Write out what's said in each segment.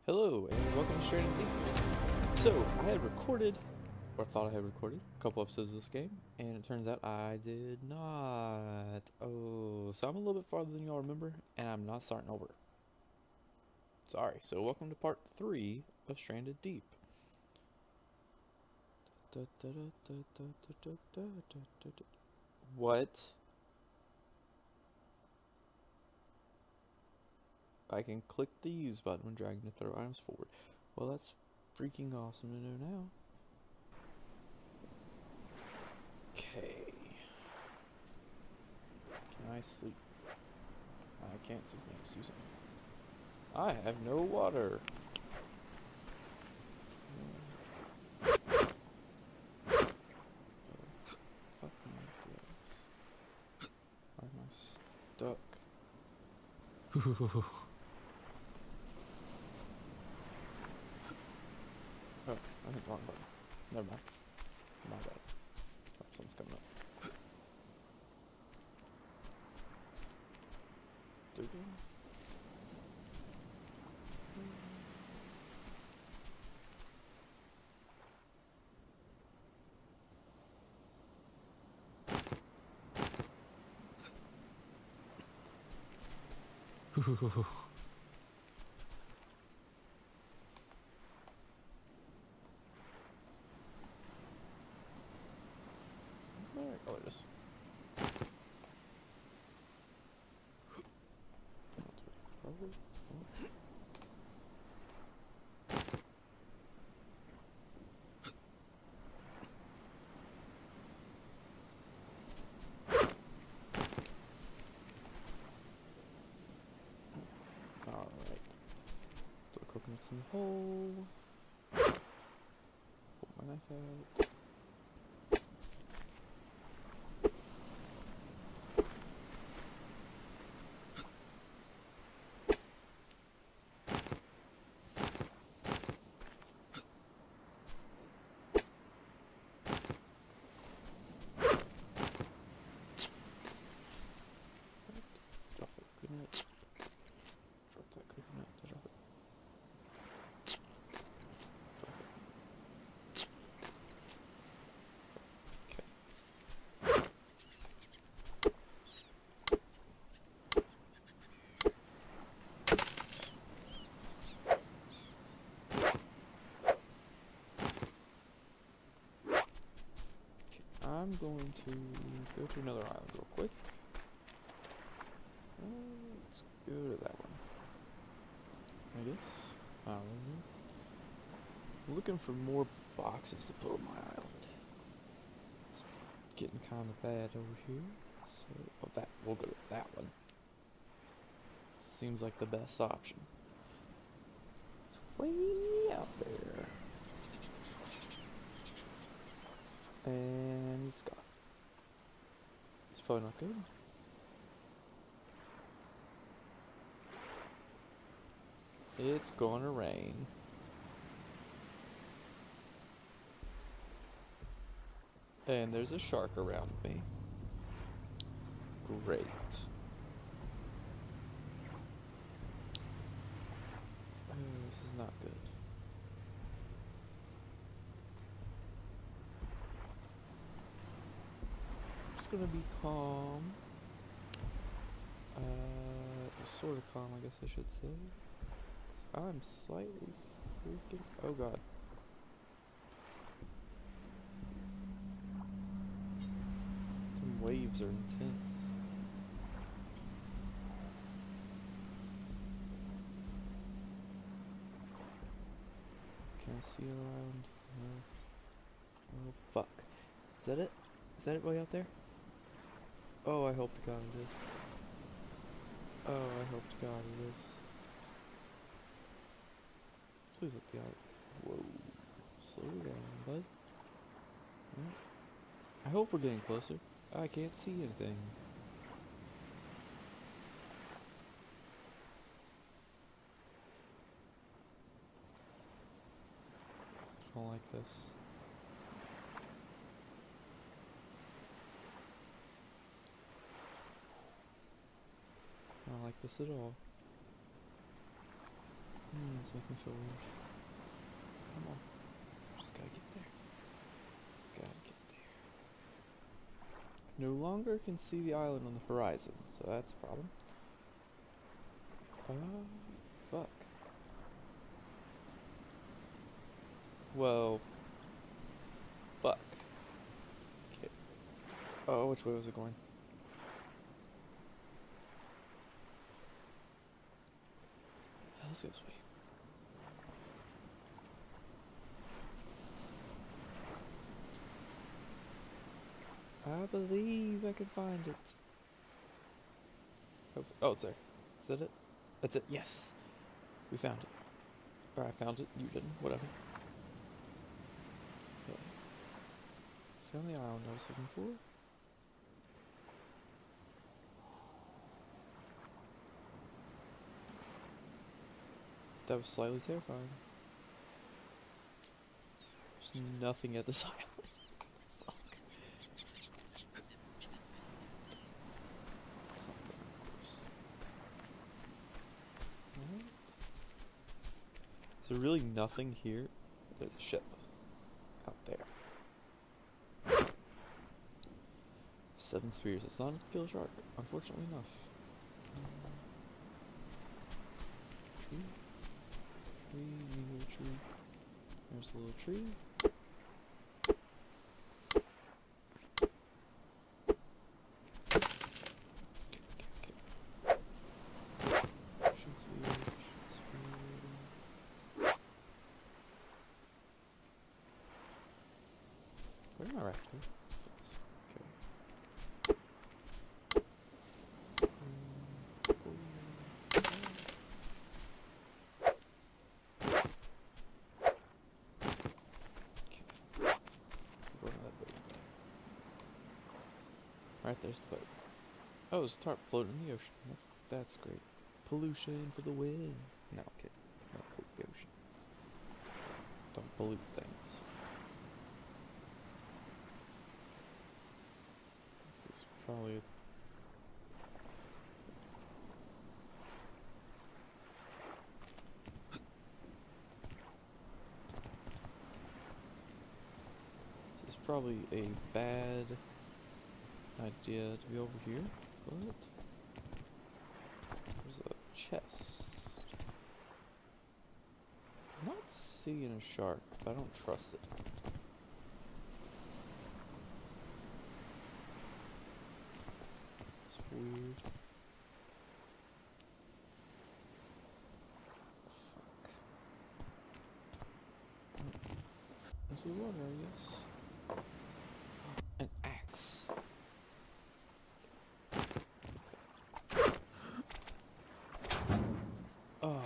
Hello, and welcome to Stranded Deep. So, I had recorded, or thought I had recorded, a couple episodes of this game, and it turns out I did not. Oh, so I'm a little bit farther than y'all remember, and I'm not starting over. Sorry, so welcome to part 3 of Stranded Deep. What? I can click the use button when dragging to throw items forward. Well, that's freaking awesome to know now. Okay. Can I sleep? I can't sleep next to Susan. I have no water. Fuck my gloves. Why am I stuck? Oh, I hit the wrong button. Never mind. My bad. Oh, something's coming up. Dude. Oh, it is. Probably. Alright. So coconuts in the hole. Pull my knife out. Drop that coconut. Drop that coconut. Drop it. Drop it. Okay. I'm going to go to another island real quick. Let's go to that one. I guess. I don't know. I'm looking for more boxes to put on my island. It's getting kind of bad over here. So, we'll go with that one. Seems like the best option. It's way out there. And it's gone. It's probably not good. It's gonna rain. And there's a shark around me. Great. This is not good. I'm just gonna be calm. Sort of calm, I guess I should say. 'Cause I'm slightly freaking. Oh god. The waves are intense. Can I see it around? No. Oh fuck. Is that it? Is that it way out there? Oh, I hope to god it is. Oh, I hope to god it is. Please let the eye. Whoa. Slow down, bud. Right. I hope we're getting closer. I can't see anything. I don't like this. I don't like this at all. This makes me feel weird. Come on. Just gotta get there. Just gotta get there. No longer can see the island on the horizon, so that's a problem. Fuck. Well, fuck. Okay. Oh, which way was it going? Let's go this way. I believe I can find it. Oh, it's there. Is that it? That's it. Yes. We found it. Or I found it. You didn't. Whatever. Okay. Found the island I was looking for. That was slightly terrifying. There's nothing at this island. Fuck. That's not good, of course. What? Is there really nothing here? There's a ship out there. 7 spears. It's not enough to kill a shark, unfortunately enough. Tree. Little tree. There's a little tree. Okay. Ocean sphere. Where did my raft go? Right there's the boat. Oh, there's a tarp floating in the ocean. That's great. Pollution for the win. No, okay. Don't pollute the ocean. Don't pollute things. This is probably probably a bad idea to be over here, but there's a chest. I'm not seeing a shark, but I don't trust it. It's weird. Fuck. Into the water, I guess. An axe. Oh.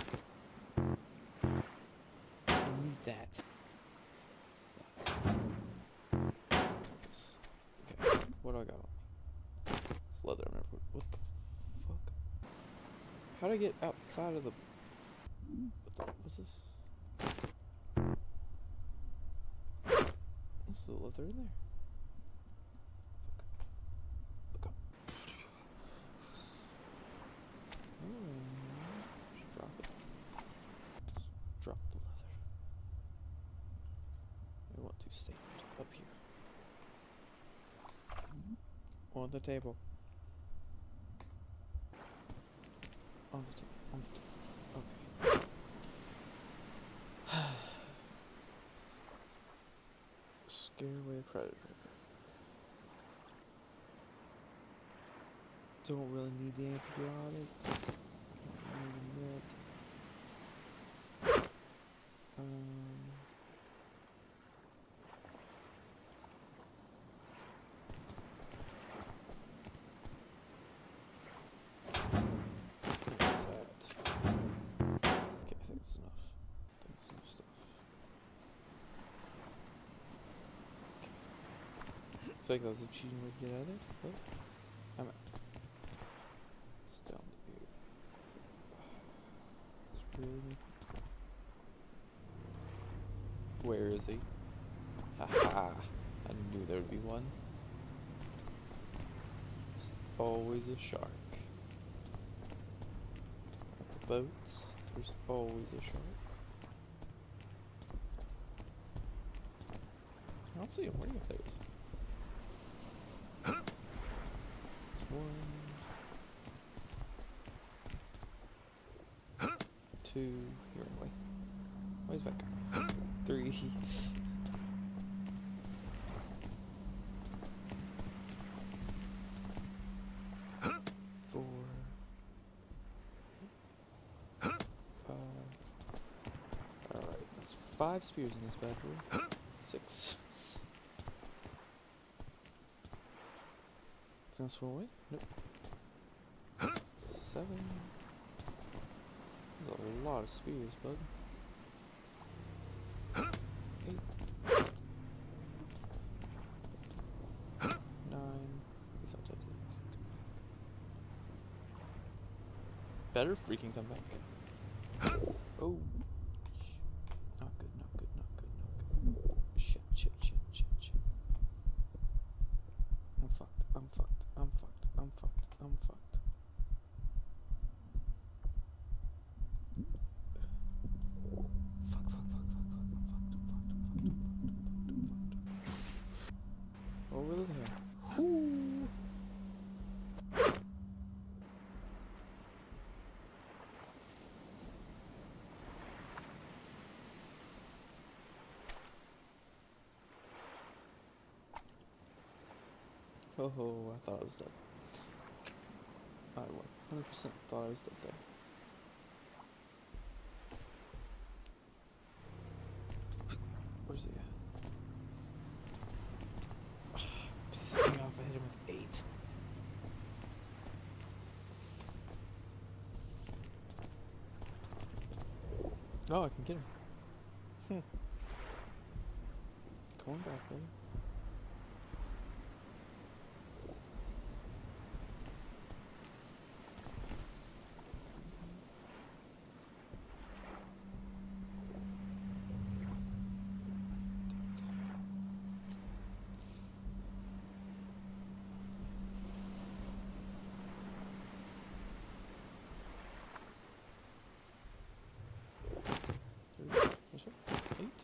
I need that. Fuck. Okay, what do I got on me? It's leather, I remember. What the fuck? How'd I get outside of the... What's this? What's the leather in there? Look up. Just drop it. Just drop the leather. I want to stand up here. On the table. On the table. On the table. Okay. Scare away a predator. Don't really need the antibiotics. Don't need that. Okay, I think it's enough. I think it's enough stuff. Okay. I feel like that was a cheating way to get out of there, but I'm out. It's down here. It's really... Where is he? Haha! I knew there would be one. There's always a shark. At the boats. There's always a shark. I don't see him. Where do you think it is? It's one. Two. You're in the way. Oh, he's back. Three. Four. Five. Alright, that's 5 spears in this bad boy. 6. It's gonna swim away? Nope. 7. There's a lot of spears, bud. 8. 9. He's not dead yet. Better freaking come back. Oh. Not good, not good, not good, not good. Shit, shit, shit, shit, shit. I'm fucked, I'm fucked, I'm fucked, I'm fucked, I'm fucked. Fuck, fuck, fuck, fuck, fuck, I'm fucked, I'm fucked, I'm fucked, I'm fucked, I'm fucked, I'm fucked. Over the head. Whoo! Oh, I thought I was dead. I 100% thought I was dead there. Where's he at? Pisses me off. I hit him with 8. Oh, I can get him. Come on back, buddy. This one? 8.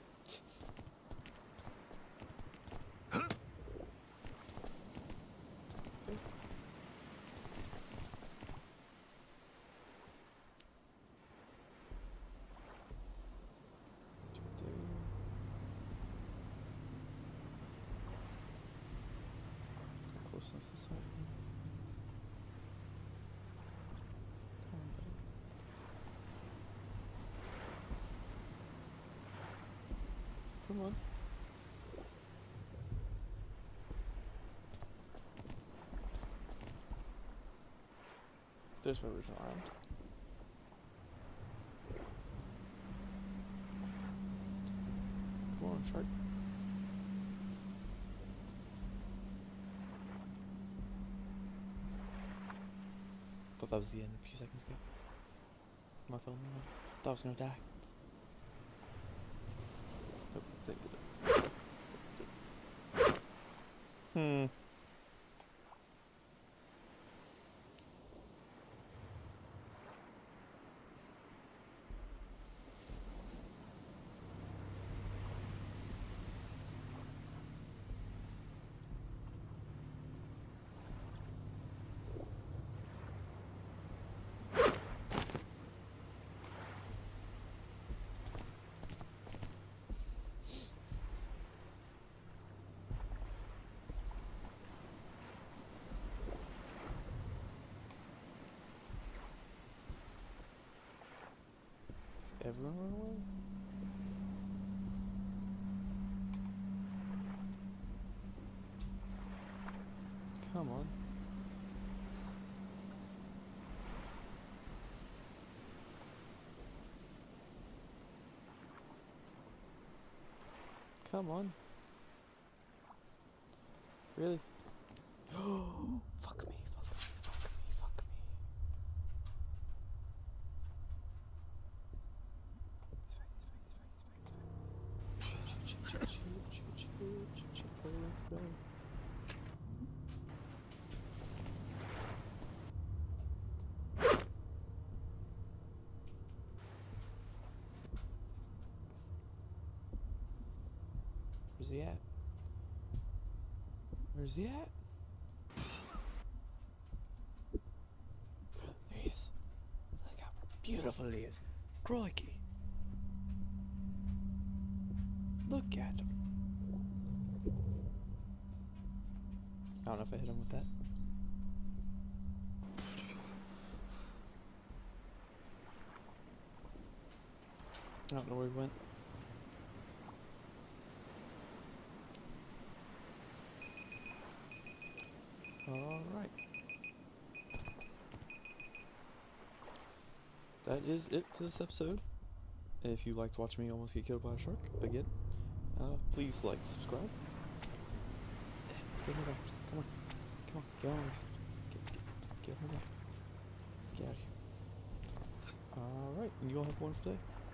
Close enough to the side. Come on, buddy. Come on. There's my original arm. Come on, shark. Thought that was the end a few seconds ago. My phone. Thought I was gonna die. Nope, didn't get it. Is everyone run away? Come on. Come on. Really? Fuck me, fuck me, fuck me, fuck me. Where's he at? Where's he at? There he is. Look how beautiful he is. Crikey. Look at him. I don't know if I hit him with that. I don't know where he went. Alright. That is it for this episode. If you liked watching me almost get killed by a shark, again, please like, subscribe. Get on the raft. Come on. Come on. Get on the raft. Get on the raft. Let's get out of here. Alright, and you all have a wonderful day.